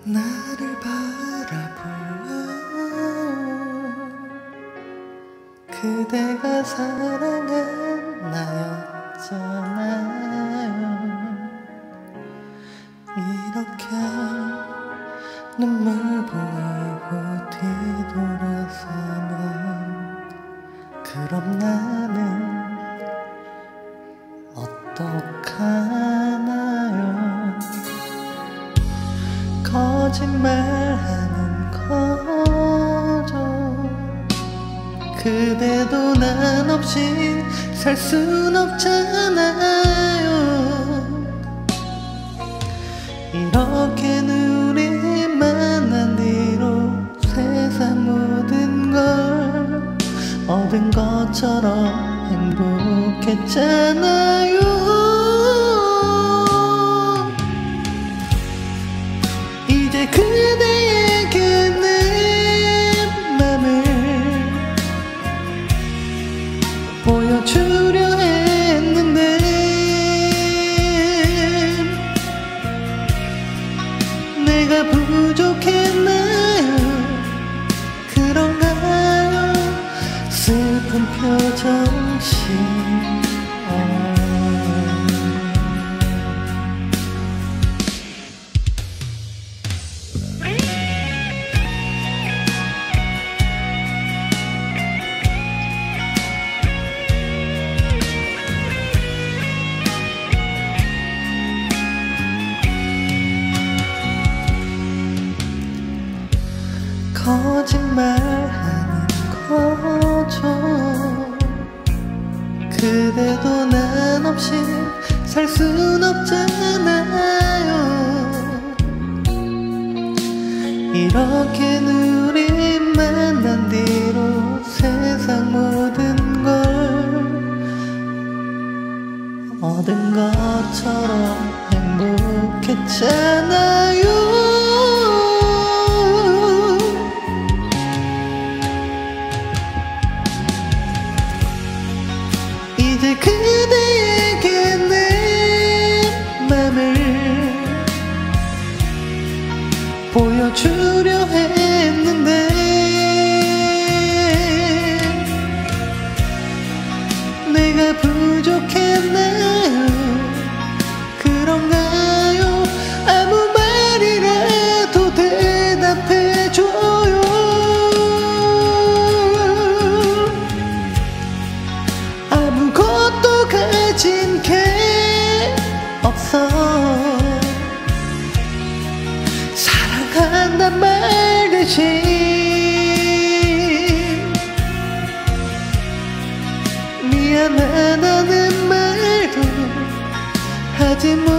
나를 바라보아 그대가 사랑한 나였잖아요. 이렇게 눈물 보이고 뒤돌아서면 그럼 나는 어떡하나요? 거짓말하는 거죠. 그대도 난 없이 살 순 없잖아요. 이렇게 우리 만난 뒤로 세상 모든 걸 얻은 것처럼 행복했잖아요. 이제 그대에게 내 맘을 보여주려 했는데 내가 부족했나요? 그런가요? 슬픈 표정 지어 거짓말하는 거죠. 그대도 난 없이 살 순 없잖아요. 이렇게 우리 만난 뒤로 세상 모든 걸 얻은 것처럼 행복했잖아요. 이제 그대에게 내 맘을 보여주려 했는데 내가 부족했나요? 그런가요? 아무 말이라도 대답해줘요. 아무것도 가진 게 없어. 사랑한단 말 대신 미안하다는 말도 하지 못